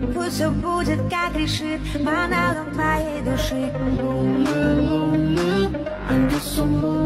Пусть все будет, как решит монолог моей души.